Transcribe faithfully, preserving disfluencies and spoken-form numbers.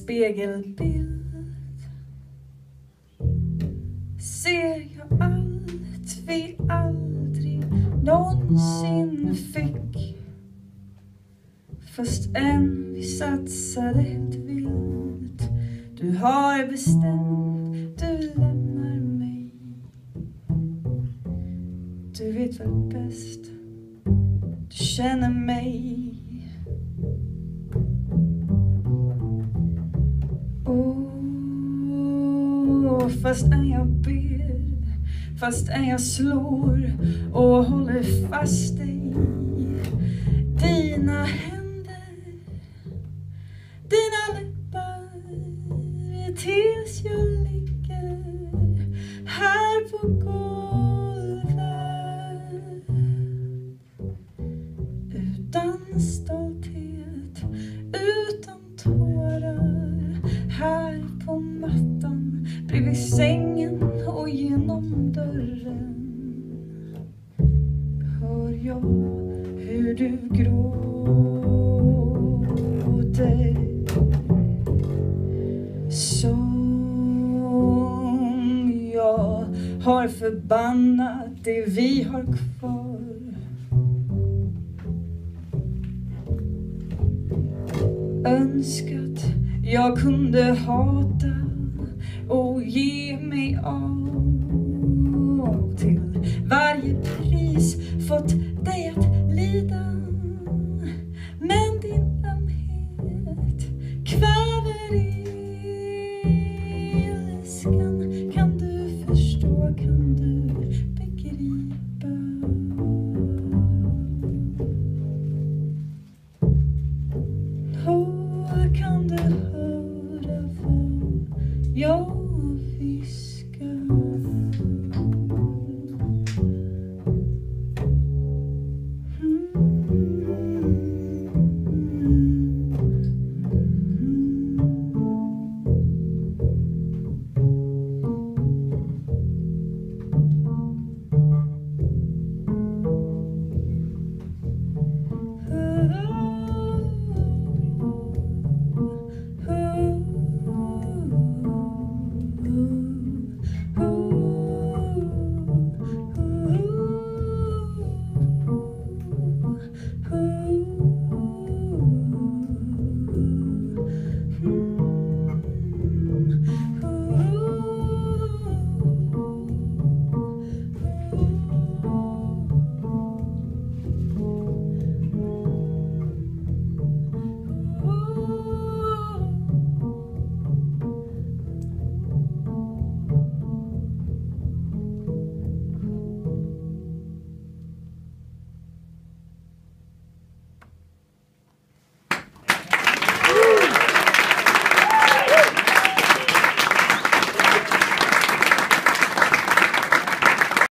spegelbild ser jag allt vi aldrig någonsin fick. Först än vi satsade ett vilt. Du har bestämt, du lämnar mig. Du vet väl bäst, du känner mig. Oh, fast än jag ber, fast än jag slår och håller fast dig. Dina händer, dina läppar, tills jag ligger här på golvet. Utan stolthet, utan tårar, här på mattan bredvid sängen och genom dörren hör jag hur du gråter. Som jag har förbannat det vi har kvar. Önskat jag kunde hata och ge mig av till varje pris. Fått